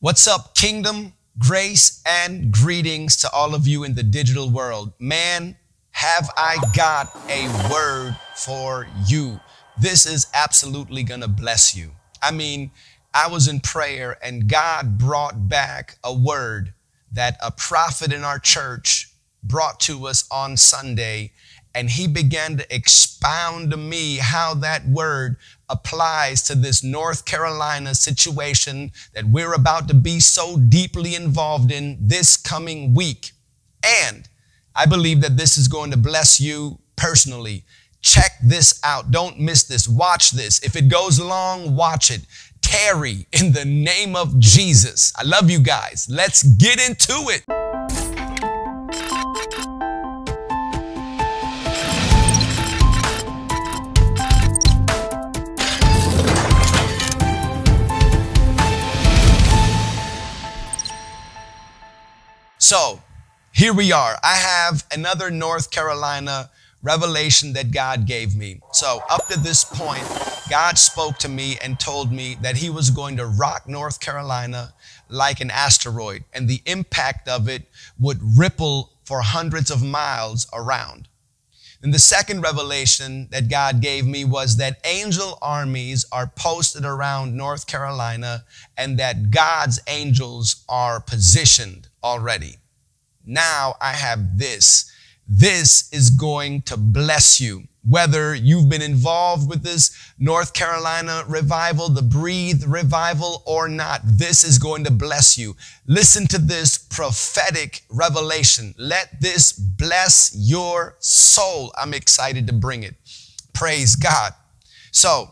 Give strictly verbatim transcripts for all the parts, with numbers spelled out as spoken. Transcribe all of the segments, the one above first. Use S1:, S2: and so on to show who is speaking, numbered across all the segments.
S1: What's up, kingdom, grace, and greetings to all of you in the digital world. Man, have I got a word for you. This is absolutely gonna bless you. I mean, I was in prayer and God brought back a word that a prophet in our church brought to us on Sunday, and he began to expound to me how that word applies to this North Carolina situation that we're about to be so deeply involved in this coming week. And I believe that this is going to bless you personally. Check this out. Don't miss this. Watch this. If it goes long, watch it. Tarry in the name of Jesus. I love you guys. Let's get into it. So here we are. I have another North Carolina revelation that God gave me. So up to this point, God spoke to me and told me that he was going to rock North Carolina like an asteroid, and the impact of it would ripple for hundreds of miles around. And the second revelation that God gave me was that angel armies are posted around North Carolina and that God's angels are positioned already. Now I have this. This is going to bless you. Whether you've been involved with this North Carolina revival, the Breathe revival, or not, this is going to bless you. Listen to this prophetic revelation. Let this bless your soul. I'm excited to bring it. Praise God. So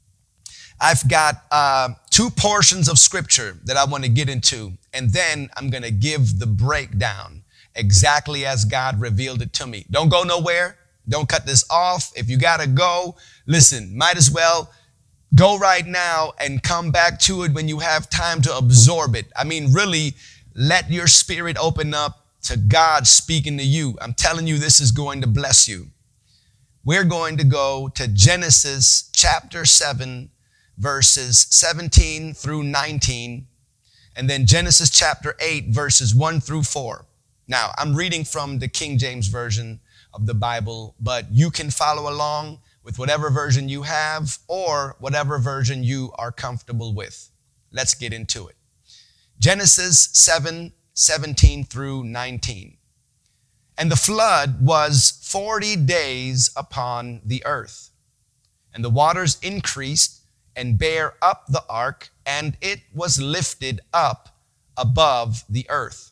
S1: I've got uh, two portions of scripture that I want to get into, and then I'm going to give the breakdown exactly as God revealed it to me. Don't go nowhere. Don't cut this off. If you got to go, listen, might as well go right now and come back to it when you have time to absorb it. I mean, really, let your spirit open up to God speaking to you. I'm telling you, this is going to bless you. We're going to go to Genesis chapter seven, verses seventeen through nineteen, and then Genesis chapter eight, verses one through four. Now, I'm reading from the King James Version of the Bible, but you can follow along with whatever version you have or whatever version you are comfortable with. Let's get into it. Genesis seven, seventeen through nineteen. And the flood was forty days upon the earth, and the waters increased and bare up the ark, and it was lifted up above the earth.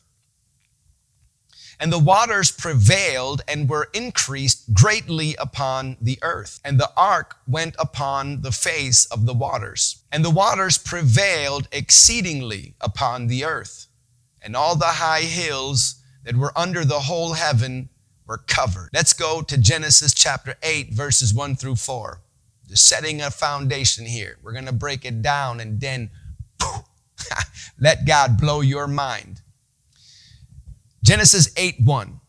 S1: And the waters prevailed and were increased greatly upon the earth. And the ark went upon the face of the waters. And the waters prevailed exceedingly upon the earth. And all the high hills that were under the whole heaven were covered. Let's go to Genesis chapter eight, verses one through four. Just setting a foundation here. We're going to break it down and then poof, let God blow your mind. Genesis eight, one.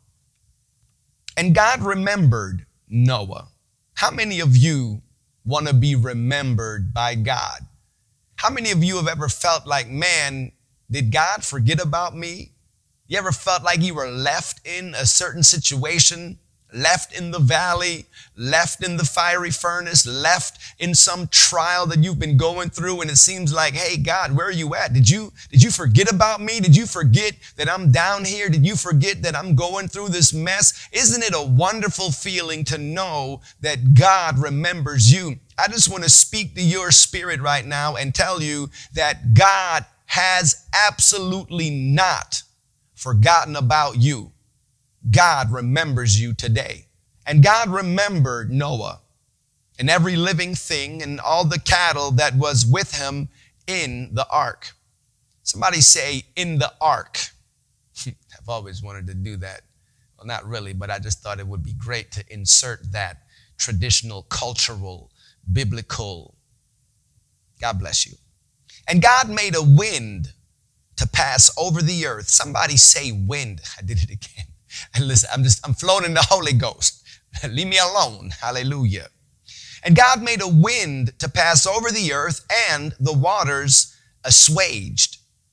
S1: And God remembered Noah. How many of you want to be remembered by God? How many of you have ever felt like, man, did God forget about me? You ever felt like you were left in a certain situation, left in the valley, left in the fiery furnace, left in some trial that you've been going through, and it seems like, hey, God, where are you at? Did you, did you forget about me? Did you forget that I'm down here? Did you forget that I'm going through this mess? Isn't it a wonderful feeling to know that God remembers you? I just want to speak to your spirit right now and tell you that God has absolutely not forgotten about you. God remembers you today. And God remembered Noah and every living thing and all the cattle that was with him in the ark. Somebody say, in the ark. I've always wanted to do that. Well, not really, but I just thought it would be great to insert that traditional, cultural, biblical. God bless you. And God made a wind to pass over the earth. Somebody say wind. I did it again. And listen, I'm just, I'm floating in the Holy Ghost. Leave me alone. Hallelujah. And God made a wind to pass over the earth, and the waters assuaged.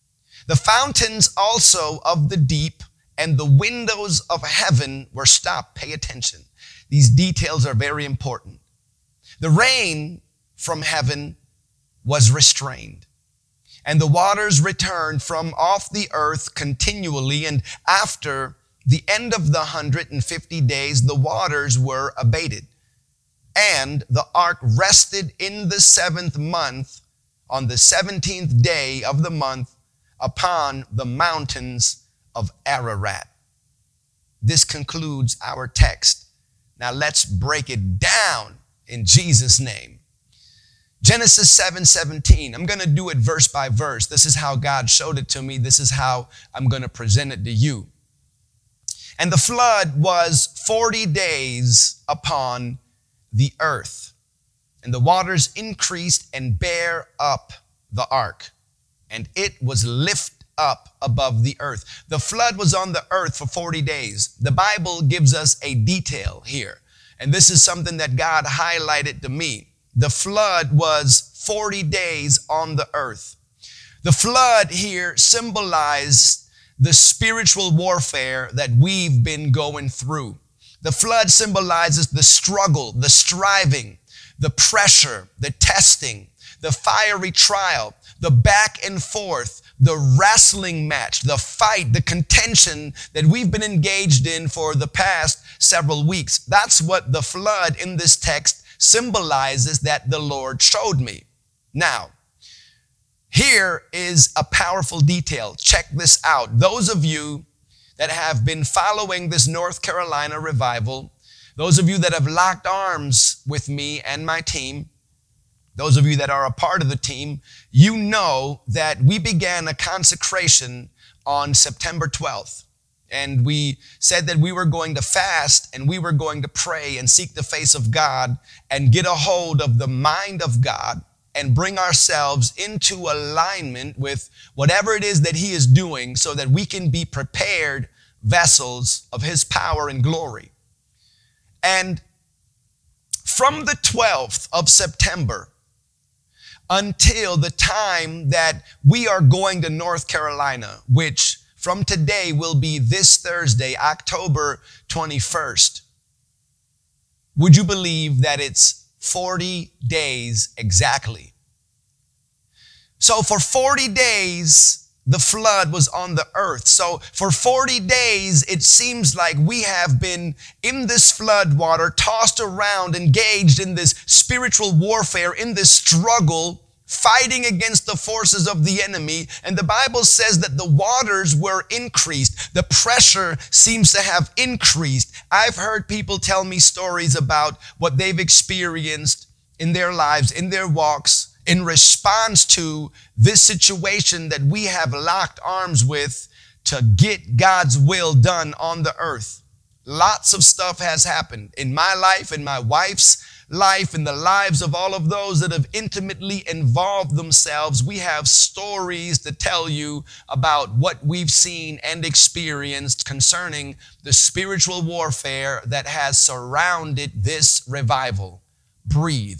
S1: The fountains also of the deep and the windows of heaven were stopped. Pay attention. These details are very important. The rain from heaven was restrained, and the waters returned from off the earth continually, and after the end of the hundred and fifty days, the waters were abated. And the ark rested in the seventh month, on the seventeenth day of the month, upon the mountains of Ararat. This concludes our text. Now let's break it down in Jesus' name. Genesis seven seventeen. I'm going to do it verse by verse. This is how God showed it to me. This is how I'm going to present it to you. And the flood was forty days upon the earth, and the waters increased and bare up the ark, and it was lift up above the earth. The flood was on the earth for forty days. The Bible gives us a detail here, and this is something that God highlighted to me. The flood was forty days on the earth. The flood here symbolized the spiritual warfare that we've been going through. The flood symbolizes the struggle, the striving, the pressure, the testing, the fiery trial, the back and forth, the wrestling match, the fight, the contention that we've been engaged in for the past several weeks. That's what the flood in this text symbolizes that the Lord showed me. Now, here is a powerful detail. Check this out. Those of you that have been following this North Carolina revival, those of you that have locked arms with me and my team, those of you that are a part of the team, you know that we began a consecration on September twelfth. And we said that we were going to fast and we were going to pray and seek the face of God and get a hold of the mind of God and bring ourselves into alignment with whatever it is that He is doing so that we can be prepared vessels of His power and glory. And from the twelfth of September until the time that we are going to North Carolina, which from today will be this Thursday, October twenty-first, would you believe that it's forty days exactly? So for forty days, the flood was on the earth. So for forty days, it seems like we have been in this flood water, tossed around, engaged in this spiritual warfare, in this struggle, fighting against the forces of the enemy. And the Bible says that the waters were increased. The pressure seems to have increased. I've heard people tell me stories about what they've experienced in their lives, in their walks, in response to this situation that we have locked arms with to get God's will done on the earth. Lots of stuff has happened in my life, in my wife's life, in the lives of all of those that have intimately involved themselves. We have stories to tell you about what we've seen and experienced concerning the spiritual warfare that has surrounded this revival. Breathe.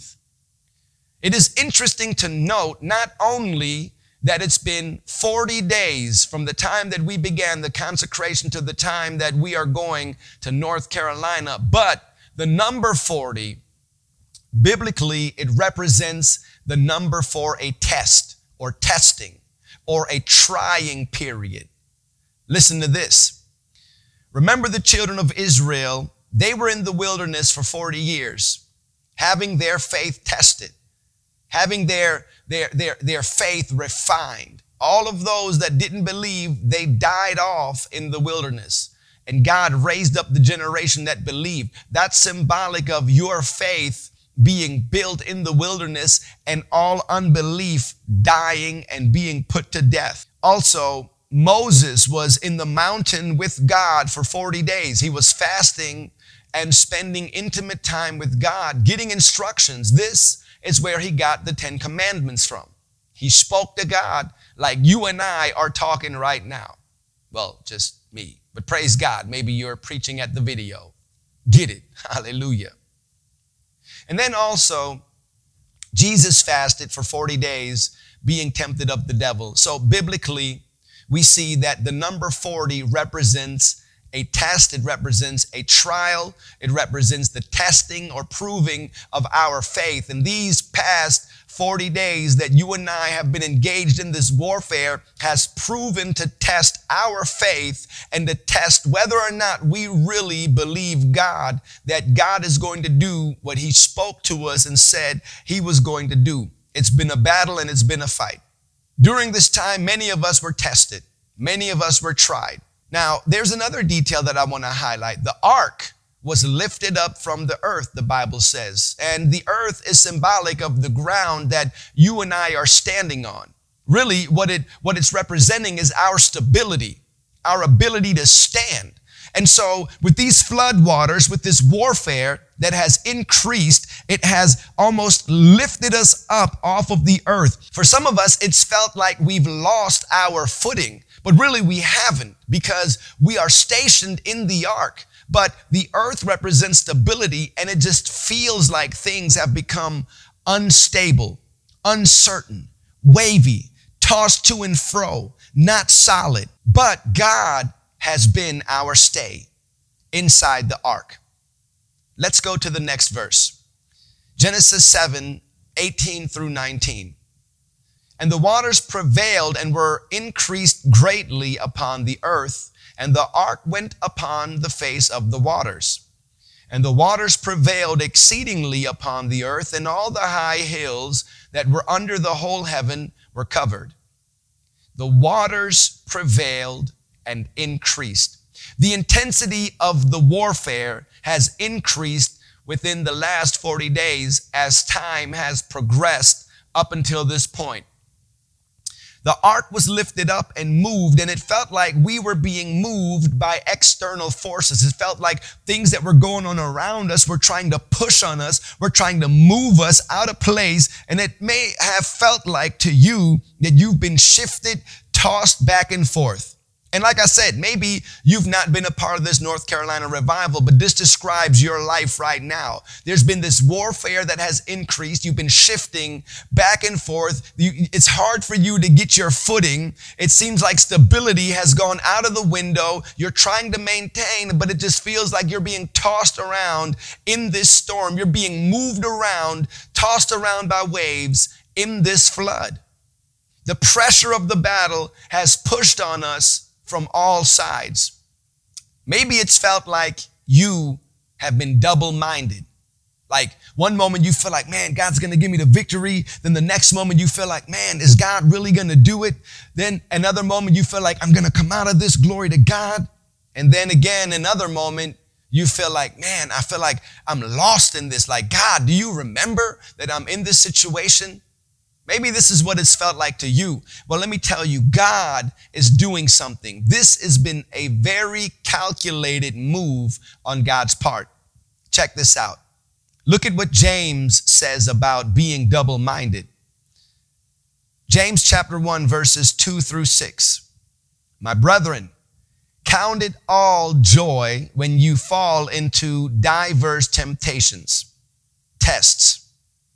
S1: It is interesting to note not only that it's been forty days from the time that we began the consecration to the time that we are going to North Carolina, but the number forty, biblically, it represents the number for a test or testing or a trying period. Listen to this. Remember the children of Israel, they were in the wilderness for forty years, having their faith tested, having their, their, their, their faith refined. All of those that didn't believe, they died off in the wilderness. And God raised up the generation that believed. That's symbolic of your faith being built in the wilderness and all unbelief dying and being put to death. Also, Moses was in the mountain with God for forty days. He was fasting and spending intimate time with God, getting instructions. This is where he got the Ten Commandments from. He spoke to God like you and I are talking right now. Well, just me. But praise God, maybe you're preaching at the video. Get it. Hallelujah. And then also, Jesus fasted for forty days, being tempted of the devil. So biblically, we see that the number forty represents a test. It represents a trial. It represents the testing or proving of our faith. And these past forty days that you and I have been engaged in this warfare has proven to test our faith and to test whether or not we really believe God, that God is going to do what he spoke to us and said he was going to do. It's been a battle and it's been a fight. During this time, many of us were tested. Many of us were tried. Now, there's another detail that I want to highlight. The ark was lifted up from the earth, the Bible says. And the earth is symbolic of the ground that you and I are standing on. Really, what it what it's representing is our stability, our ability to stand. And so with these flood waters, with this warfare that has increased, it has almost lifted us up off of the earth. For some of us, it's felt like we've lost our footing, but really we haven't, because we are stationed in the ark. But the earth represents stability, and it just feels like things have become unstable, uncertain, wavy, tossed to and fro, not solid. But God has been our stay inside the ark. Let's go to the next verse. Genesis seven, eighteen through nineteen. And the waters prevailed and were increased greatly upon the earth, and the ark went upon the face of the waters. And the waters prevailed exceedingly upon the earth, and all the high hills that were under the whole heaven were covered. The waters prevailed and increased. The intensity of the warfare has increased within the last forty days as time has progressed up until this point. The ark was lifted up and moved, and it felt like we were being moved by external forces. It felt like things that were going on around us were trying to push on us, were trying to move us out of place. And it may have felt like to you that you've been shifted, tossed back and forth. And like I said, maybe you've not been a part of this North Carolina revival, but this describes your life right now. There's been this warfare that has increased. You've been shifting back and forth. You, it's hard for you to get your footing. It seems like stability has gone out of the window. You're trying to maintain, but it just feels like you're being tossed around in this storm. You're being moved around, tossed around by waves in this flood. The pressure of the battle has pushed on us from all sides. Maybe it's felt like you have been double-minded. Like one moment you feel like, man, God's going to give me the victory. Then the next moment you feel like, man, is God really going to do it? Then another moment you feel like, I'm going to come out of this, glory to God. And then again, another moment you feel like, man, I feel like I'm lost in this. Like, God, do you remember that I'm in this situation? Maybe this is what it's felt like to you. Well, let me tell you, God is doing something. This has been a very calculated move on God's part. Check this out. Look at what James says about being double-minded. James chapter one, verses two through six. My brethren, count it all joy when you fall into diverse temptations, tests,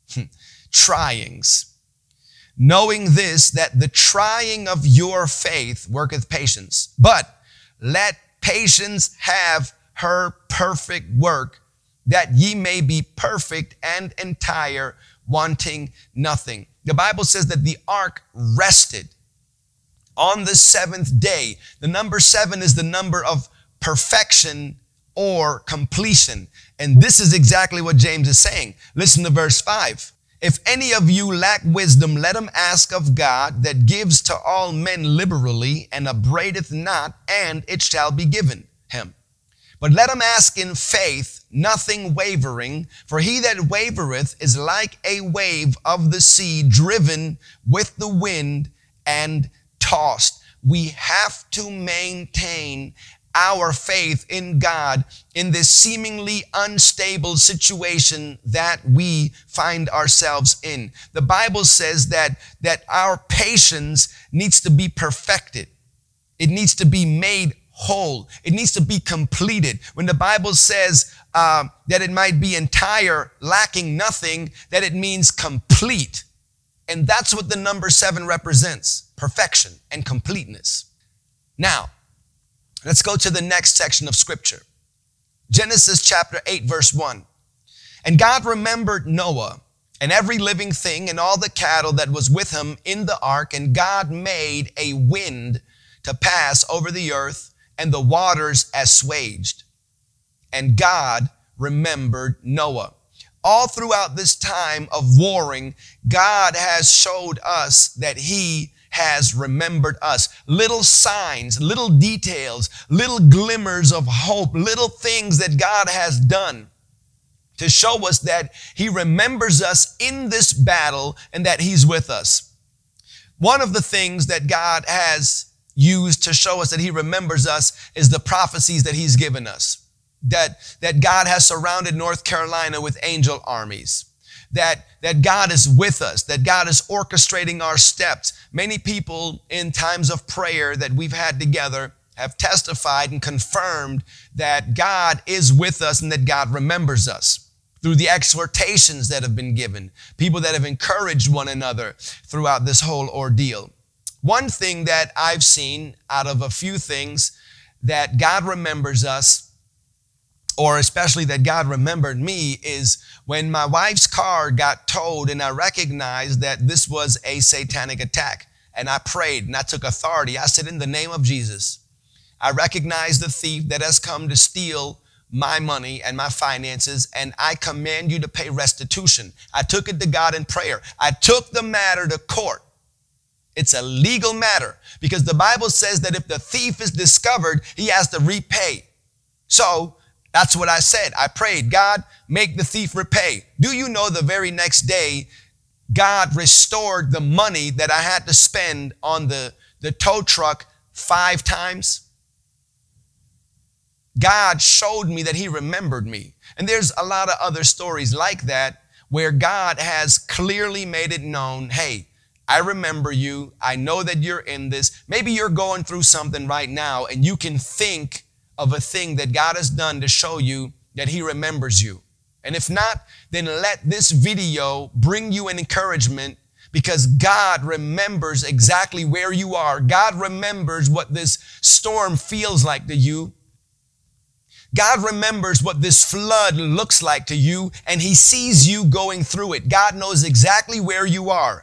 S1: tryings, knowing this, that the trying of your faith worketh patience. But let patience have her perfect work, that ye may be perfect and entire, wanting nothing. The Bible says that the ark rested on the seventh day. The number seven is the number of perfection or completion. And this is exactly what James is saying. Listen to verse five. If any of you lack wisdom, let him ask of God, that gives to all men liberally and upbraideth not, and it shall be given him. But let him ask in faith, nothing wavering, for he that wavereth is like a wave of the sea, driven with the wind and tossed. We have to maintain our faith in God in this seemingly unstable situation that we find ourselves in. The Bible says that, that our patience needs to be perfected. It needs to be made whole. It needs to be completed. When the Bible says uh, that it might be entire, lacking nothing, that it means complete. And that's what the number seven represents, perfection and completeness. Now, let's go to the next section of scripture. Genesis chapter eight, verse one. And God remembered Noah and every living thing and all the cattle that was with him in the ark, and God made a wind to pass over the earth, and the waters assuaged. And God remembered Noah. All throughout this time of warring, God has showed us that he has remembered us. Little signs, little details, little glimmers of hope, little things that God has done to show us that he remembers us in this battle and that he's with us. One of the things that God has used to show us that he remembers us is the prophecies that he's given us. That, that God has surrounded North Carolina with angel armies. That, that God is with us, that God is orchestrating our steps. Many people in times of prayer that we've had together have testified and confirmed that God is with us and that God remembers us through the exhortations that have been given, people that have encouraged one another throughout this whole ordeal. One thing that I've seen out of a few things that God remembers us, or especially that God remembered me, is when my wife's car got towed and I recognized that this was a satanic attack. And I prayed and I took authority. I said, in the name of Jesus, I recognize the thief that has come to steal my money and my finances, and I command you to pay restitution. I took it to God in prayer. I took the matter to court. It's a legal matter because the Bible says that if the thief is discovered, he has to repay. So that's what I said. I prayed, God, make the thief repay. Do you know the very next day, God restored the money that I had to spend on the, the tow truck five times? God showed me that he remembered me. And there's a lot of other stories like that where God has clearly made it known, hey, I remember you. I know that you're in this. Maybe you're going through something right now and you can think of a thing that God has done to show you that he remembers you. And if not, then let this video bring you an encouragement, because God remembers exactly where you are. God remembers what this storm feels like to you. God remembers what this flood looks like to you, and he sees you going through it. God knows exactly where you are.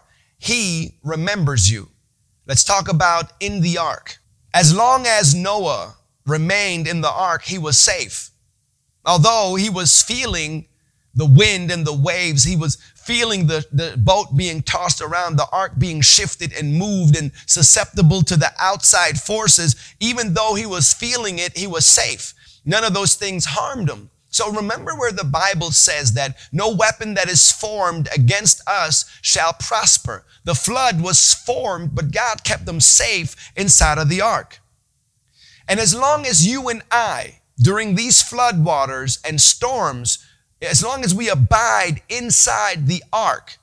S1: He remembers you. Let's talk about in the ark. As long as Noah remained in the ark, he was safe. Although he was feeling the wind and the waves, he was feeling the, the boat being tossed around, the ark being shifted and moved and susceptible to the outside forces. Even though he was feeling it, he was safe. None of those things harmed him. So remember where the Bible says that no weapon that is formed against us shall prosper. The flood was formed, but God kept them safe inside of the ark. And as long as you and I, during these flood waters and storms, as long as we abide inside the ark,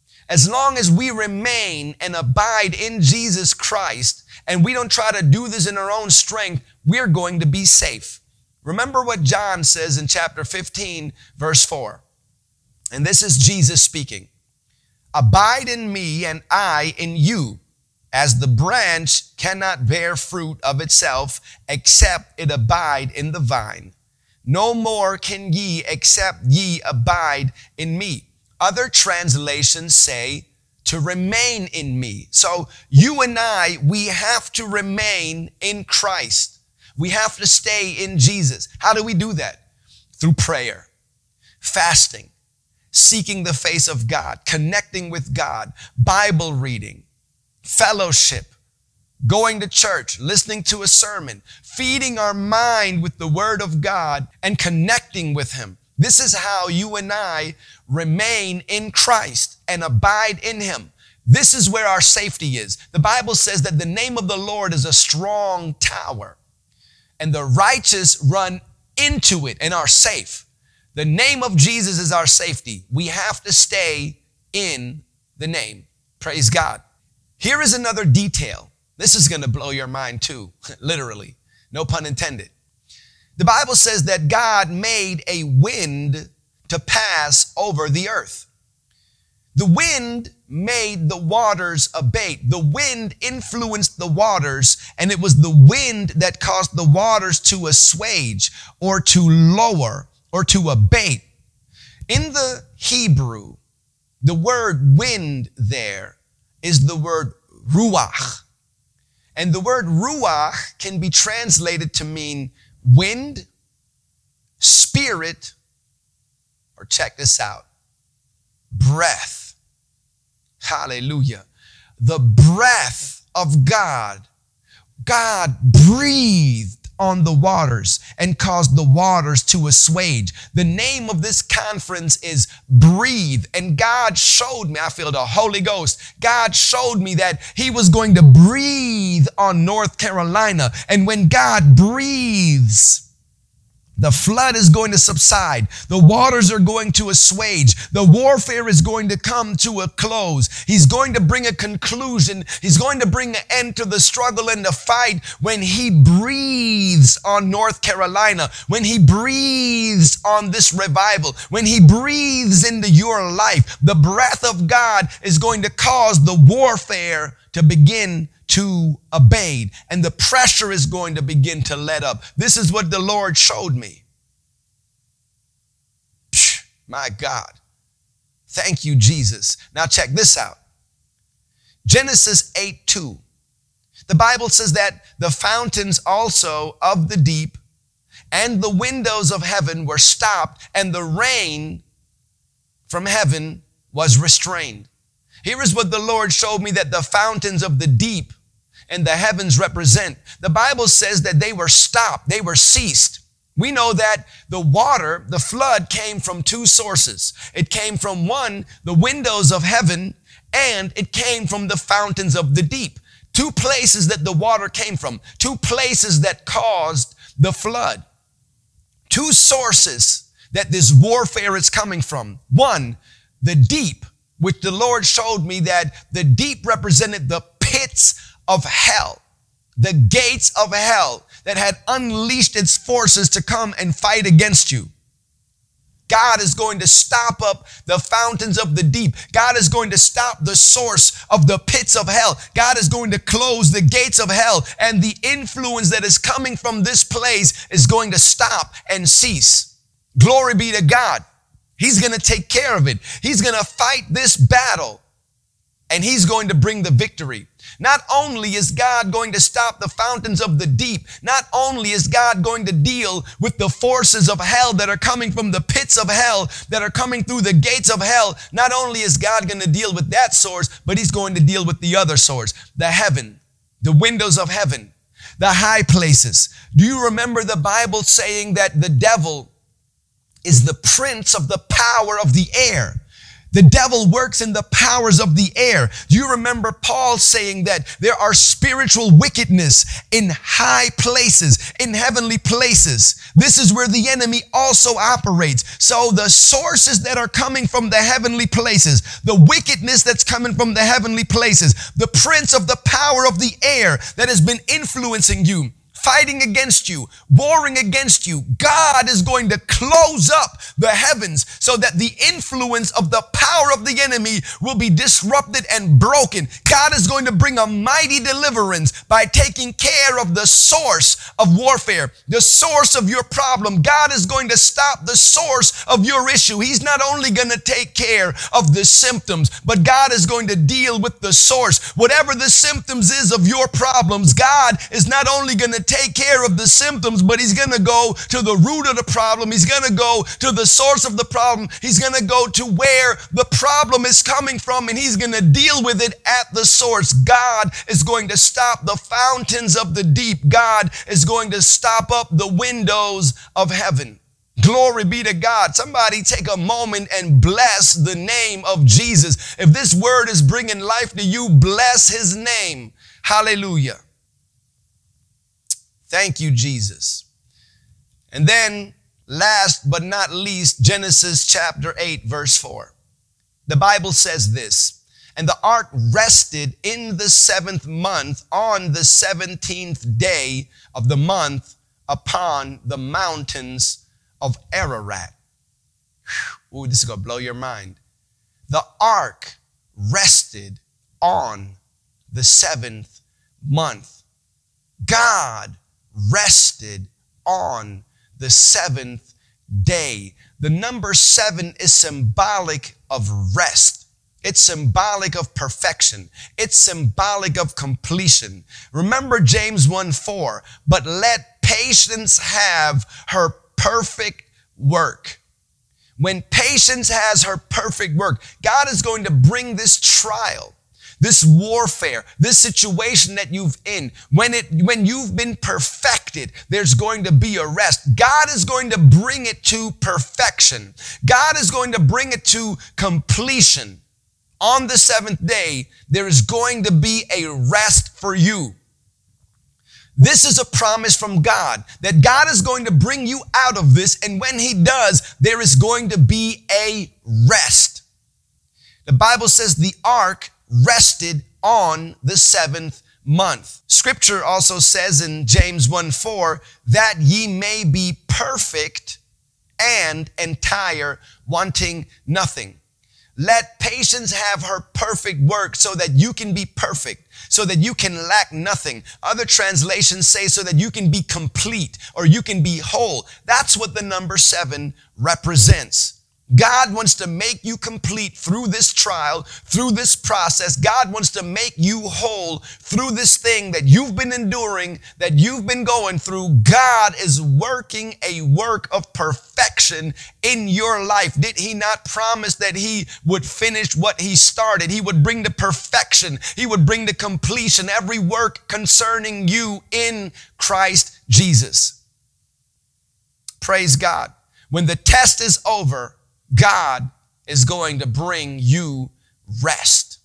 S1: as long as we remain and abide in Jesus Christ, and we don't try to do this in our own strength, we're going to be safe. Remember what John says in chapter fifteen, verse four. And this is Jesus speaking. Abide in me and I in you, as the branch cannot bear fruit of itself except it abide in the vine. No more can ye except ye abide in me. Other translations say to remain in me. So you and I, we have to remain in Christ. We have to stay in Jesus. How do we do that? Through prayer, fasting, seeking the face of God, connecting with God, Bible reading, fellowship, going to church, listening to a sermon, feeding our mind with the Word of God, and connecting with Him. This is how you and I remain in Christ and abide in Him. This is where our safety is. The Bible says that the name of the Lord is a strong tower, and the righteous run into it and are safe. The name of Jesus is our safety. We have to stay in the name. Praise God. Here is another detail. This is going to blow your mind too, literally. No pun intended. The Bible says that God made a wind to pass over the earth. The wind made the waters abate. The wind influenced the waters, and it was the wind that caused the waters to assuage or to lower or to abate. In the Hebrew, the word wind there is the word ruach. And the word ruach can be translated to mean wind, spirit, or check this out, breath. Hallelujah. The breath of God. God breathed on the waters and caused the waters to assuage. The name of this conference is Breathe. And God showed me, I feel the Holy Ghost, God showed me that he was going to breathe on North Carolina. And when God breathes, the flood is going to subside. The waters are going to assuage. The warfare is going to come to a close. He's going to bring a conclusion. He's going to bring an end to the struggle and the fight when he breathes on North Carolina, when he breathes on this revival, when he breathes into your life. The breath of God is going to cause the warfare to begin to abate, and the pressure is going to begin to let up. This is what the Lord showed me. Psh, my God. Thank you, Jesus. Now check this out. Genesis eight two. The Bible says that the fountains also of the deep and the windows of heaven were stopped, and the rain from heaven was restrained. Here is what the Lord showed me that the fountains of the deep and the heavens represent. The Bible says that they were stopped, they were ceased. We know that the water, the flood, came from two sources. It came from one, the windows of heaven, and it came from the fountains of the deep. Two places that the water came from, two places that caused the flood. Two sources that this warfare is coming from. One, the deep, which the Lord showed me that the deep represented the pits of hell, the gates of hell that had unleashed its forces to come and fight against you. God is going to stop up the fountains of the deep. God is going to stop the source of the pits of hell. God is going to close the gates of hell, and the influence that is coming from this place is going to stop and cease. Glory be to God. He's going to take care of it. He's going to fight this battle, and he's going to bring the victory. Not only is God going to stop the fountains of the deep, not only is God going to deal with the forces of hell that are coming from the pits of hell, that are coming through the gates of hell, not only is God going to deal with that source, but he's going to deal with the other source, the heaven, the windows of heaven, the high places. Do you remember the Bible saying that the devil is the prince of the power of the air? The devil works in the powers of the air. Do you remember Paul saying that there are spiritual wickedness in high places, in heavenly places? This is where the enemy also operates. So the sources that are coming from the heavenly places, the wickedness that's coming from the heavenly places, the prince of the power of the air that has been influencing you, fighting against you, warring against you, God is going to close up the heavens so that the influence of the power of the enemy will be disrupted and broken. God is going to bring a mighty deliverance by taking care of the source of warfare, the source of your problem. God is going to stop the source of your issue. He's not only going to take care of the symptoms, but God is going to deal with the source. Whatever the symptoms is of your problems, God is not only going to take care of the symptoms, but he's going to go to the root of the problem. He's going to go to the source of the problem. He's going to go to where the problem is coming from, and he's going to deal with it at the source. God is going to stop the fountains of the deep. God is going to stop up the windows of heaven. Glory be to God. Somebody take a moment and bless the name of Jesus. If this word is bringing life to you, bless his name. Hallelujah. Thank you, Jesus. And then, last but not least, Genesis chapter eight, verse four. The Bible says this, and the ark rested in the seventh month on the seventeenth day of the month upon the mountains of Ararat. Ooh, this is going to blow your mind. The ark rested on the seventh month. God rested on the seventh day. The number seven is symbolic of rest. It's symbolic of perfection. It's symbolic of completion. Remember James one four, but let patience have her perfect work. When patience has her perfect work, God is going to bring this trial, this warfare, this situation that you've in. When it, when you've been perfected, there's going to be a rest. God is going to bring it to perfection. God is going to bring it to completion. On the seventh day, there is going to be a rest for you. This is a promise from God that God is going to bring you out of this. And when he does, there is going to be a rest. The Bible says the ark rested on the seventh month. Scripture also says in James one four that ye may be perfect and entire, wanting nothing. Let patience have her perfect work so that you can be perfect, so that you can lack nothing. Other translations say so that you can be complete or you can be whole. That's what the number seven represents. God wants to make you complete through this trial, through this process. God wants to make you whole through this thing that you've been enduring, that you've been going through. God is working a work of perfection in your life. Did he not promise that he would finish what he started? He would bring to perfection. He would bring to completion every work concerning you in Christ Jesus. Praise God. When the test is over, God is going to bring you rest.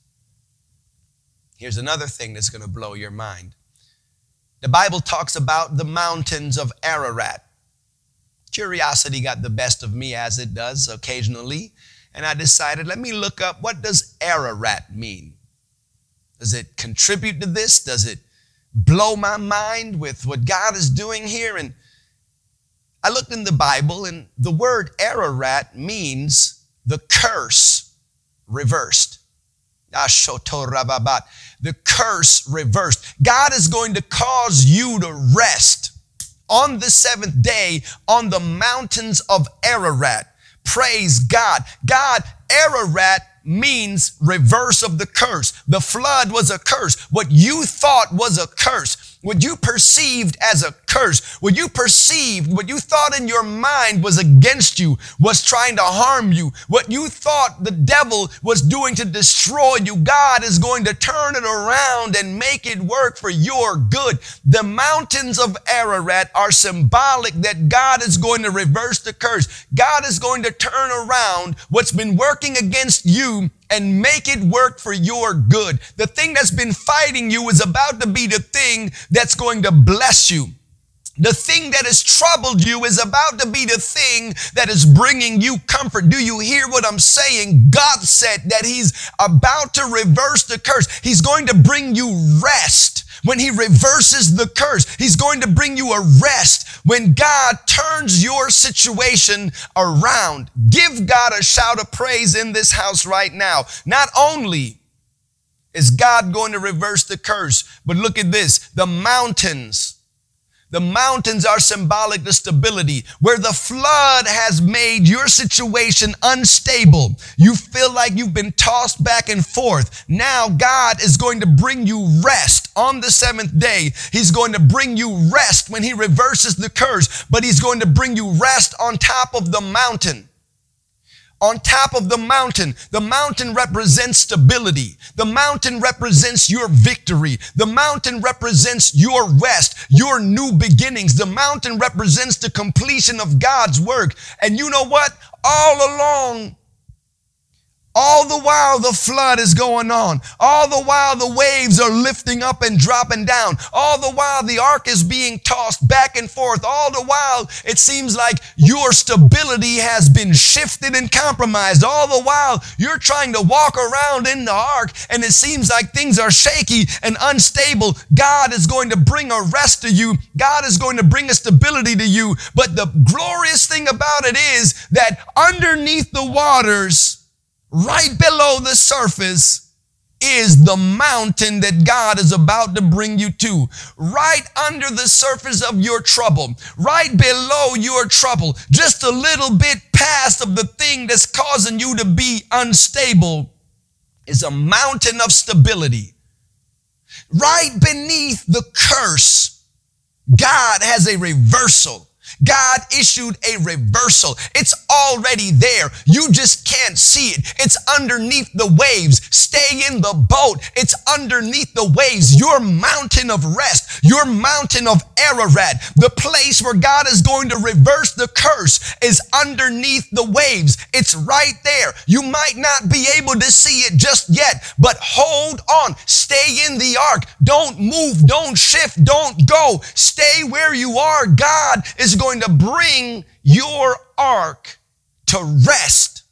S1: Here's another thing that's going to blow your mind. The Bible talks about the mountains of Ararat. Curiosity got the best of me, as it does occasionally, and I decided, let me look up, what does Ararat mean? Does it contribute to this? Does it blow my mind with what God is doing here? And I looked in the Bible, and the word Ararat means the curse reversed. The curse reversed. God is going to cause you to rest on the seventh day on the mountains of Ararat. Praise God. God, Ararat means reverse of the curse. The flood was a curse. What you thought was a curse, what you perceived as a curse, what you perceived, what you thought in your mind was against you, was trying to harm you, what you thought the devil was doing to destroy you, God is going to turn it around and make it work for your good. The mountains of Ararat are symbolic that God is going to reverse the curse. God is going to turn around what's been working against you and make it work for your good. The thing that's been fighting you is about to be the thing that's going to bless you. The thing that has troubled you is about to be the thing that is bringing you comfort. Do you hear what I'm saying? God said that he's about to reverse the curse. He's going to bring you rest. When he reverses the curse, he's going to bring you a rest when God turns your situation around. Give God a shout of praise in this house right now. Not only is God going to reverse the curse, but look at this, the mountains. The mountains are symbolic to stability. Where the flood has made your situation unstable, you feel like you've been tossed back and forth. Now God is going to bring you rest on the seventh day. He's going to bring you rest when he reverses the curse, but he's going to bring you rest on top of the mountain. On top of the mountain. The mountain represents stability. The mountain represents your victory. The mountain represents your rest, your new beginnings. The mountain represents the completion of God's work. And you know what? All along, all the while the flood is going on, all the while the waves are lifting up and dropping down, all the while the ark is being tossed back and forth, all the while it seems like your stability has been shifted and compromised, all the while you're trying to walk around in the ark and it seems like things are shaky and unstable. God is going to bring a rest to you. God is going to bring a stability to you. But the glorious thing about it is that underneath the waters right below the surface is the mountain that God is about to bring you to. Right under the surface of your trouble, right below your trouble, just a little bit past of the thing that's causing you to be unstable, is a mountain of stability. Right beneath the curse, God has a reversal. God issued a reversal. It's already there. You just can't see it. It's underneath the waves. Stay in the boat. It's underneath the waves. Your mountain of rest, your mountain of Ararat, the place where God is going to reverse the curse, is underneath the waves. It's right there. You might not be able to see it just yet, but hold on. Stay in the ark. Don't move. Don't shift. Don't go. Stay where you are. God is going to bring your ark to rest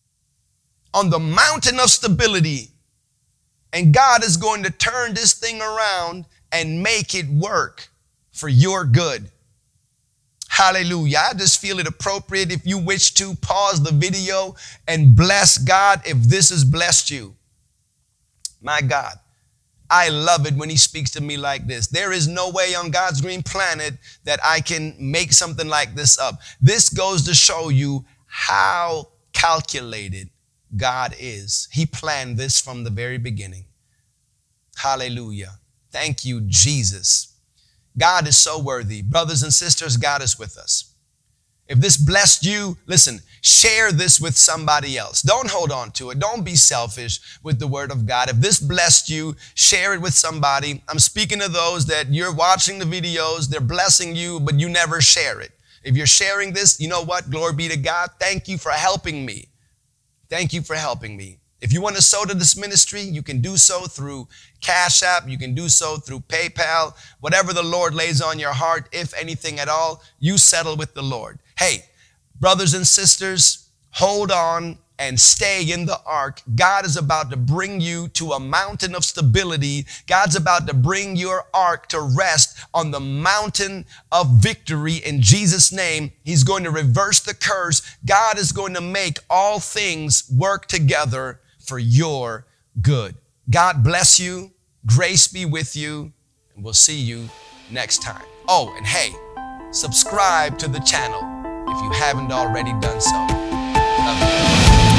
S1: on the mountain of stability. And God is going to turn this thing around and make it work for your good. Hallelujah. I just feel it appropriate, if you wish to, pause the video and bless God if this has blessed you. My God, I love it when he speaks to me like this. There is no way on God's green planet that I can make something like this up. This goes to show you how calculated God is. He planned this from the very beginning. Hallelujah. Thank you, Jesus. God is so worthy. Brothers and sisters, God is with us. If this blessed you, listen, share this with somebody else. Don't hold on to it. Don't be selfish with the word of God. If this blessed you, share it with somebody. I'm speaking to those that you're watching the videos, they're blessing you, but you never share it. If you're sharing this, you know what? Glory be to God. Thank you for helping me. Thank you for helping me. If you want to sow to this ministry, you can do so through Cash App. You can do so through PayPal. Whatever the Lord lays on your heart, if anything at all, you settle with the Lord. Hey, brothers and sisters, hold on and stay in the ark. God is about to bring you to a mountain of stability. God's about to bring your ark to rest on the mountain of victory in Jesus' name. He's going to reverse the curse. God is going to make all things work together for your good. God bless you. Grace be with you. And we'll see you next time. Oh, and hey, subscribe to the channel if you haven't already done so. Love you.